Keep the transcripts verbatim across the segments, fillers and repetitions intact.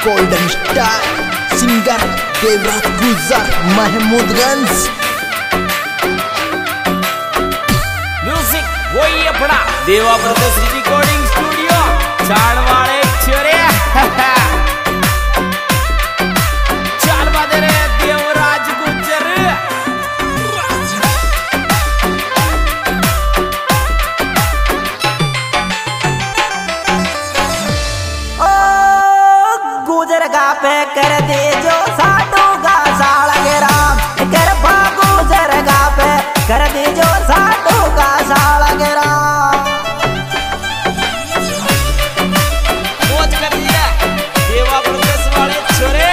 Golden star singer Devraj गुजर महमूदगंज। Music वही अपना देवा ब्रदर्स रिकॉर्डिंग स्टूडियो चाण वाले छोरे चाल बादे रे देवराज गुजर। ओ गुजर गा पे कर दे जो साडू गा सालगे राम कर भा गुजर गा पे कर दे जो साडू गा सालगे राम। मौज कर दिया देवा ब्रदर्स वाले छोरे।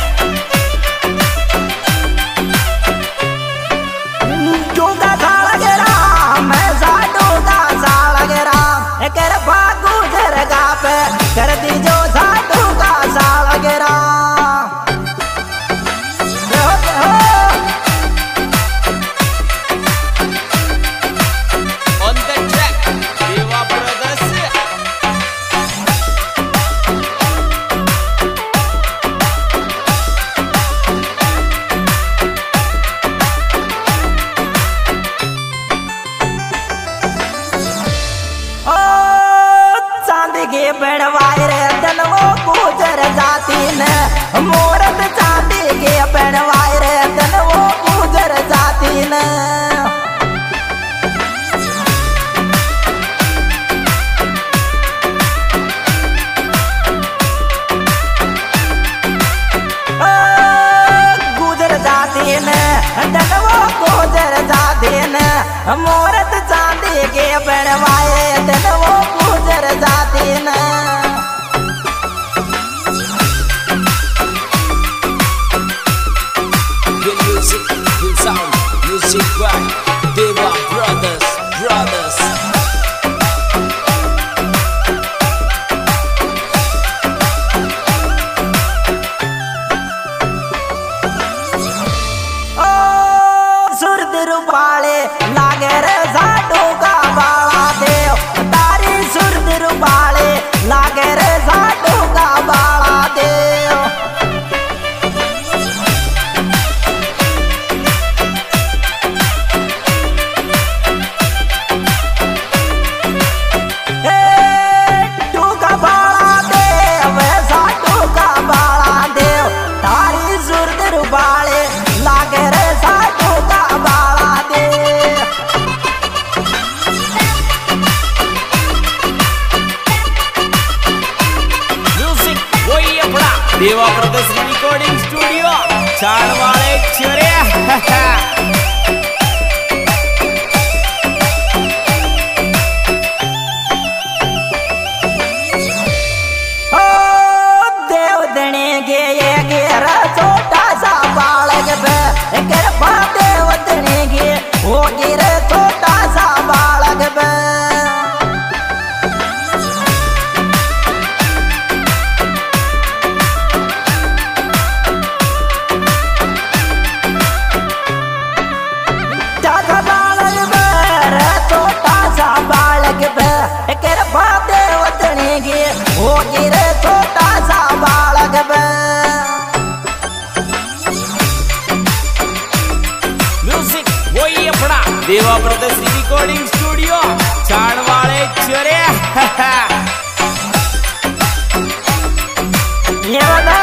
जो गा सालगे राम मैं साडू गा सालगे राम कर भा गुजर गा पे कर दे जो साडू गा सालगे राम। On the track Deva brothers. ओ चांदी के पेड़वाए रे तनवो गुजर जाती ने मोरत चांदी के पेड़वाए रे तनवो गुजर जाती ने। ओ गुजर जाती ने तनवो गुजर जाती ने मोरत चांदी के पेड़वाए तनवो गुजर जाती ने। Good music, good sound, music by Deva Brothers, Brothers. ओ सुरद रूपाले लागे रे साडू का बाला देव तारी सुरद रूपाले लागे रे साडू का बाला देव। ए टू का बाला देव साडू का बाला देव तारी सुरद रूपाले लागे रे साडू का बाला देव। म्यूजिक वही अपना देवा ब्रदर्स रिकॉर्डिंग स्टूडियो चाण वाले छोरे। ओ देव दणे गे ये गेरा छोटा सा बालक बे कर भा देव दणे गे वो गिरे छोटा सा बालक बे। चाचा बालक बे रे छोटा सा बालक बे कर भा देव दणे गे वो गिरे छोटा सा बालक बे। म्यूजिक वही अपना देवा ब्रदर्स रिकॉर्डिंग स्टूडियो चाण वाले छोरे। ये बता